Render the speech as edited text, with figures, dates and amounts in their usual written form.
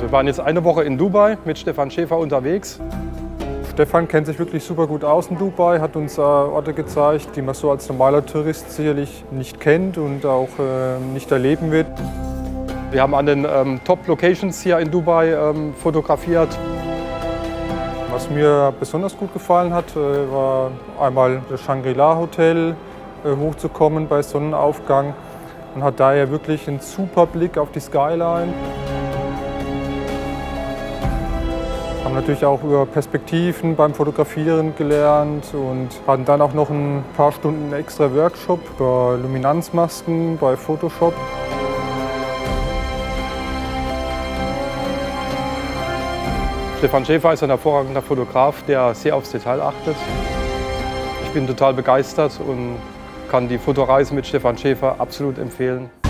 Wir waren jetzt eine Woche in Dubai mit Stefan Schäfer unterwegs. Stefan kennt sich wirklich super gut aus in Dubai, hat uns Orte gezeigt, die man so als normaler Tourist sicherlich nicht kennt und auch nicht erleben wird. Wir haben an den Top-Locations hier in Dubai fotografiert. Was mir besonders gut gefallen hat, war einmal das Shangri-La Hotel, hochzukommen bei Sonnenaufgang. Man hat daher wirklich einen super Blick auf die Skyline. Haben natürlich auch über Perspektiven beim Fotografieren gelernt und hatten dann auch noch ein paar Stunden extra Workshop über Luminanzmasken bei Photoshop. Stefan Schäfer ist ein hervorragender Fotograf, der sehr aufs Detail achtet. Ich bin total begeistert und kann die Fotoreise mit Stefan Schäfer absolut empfehlen.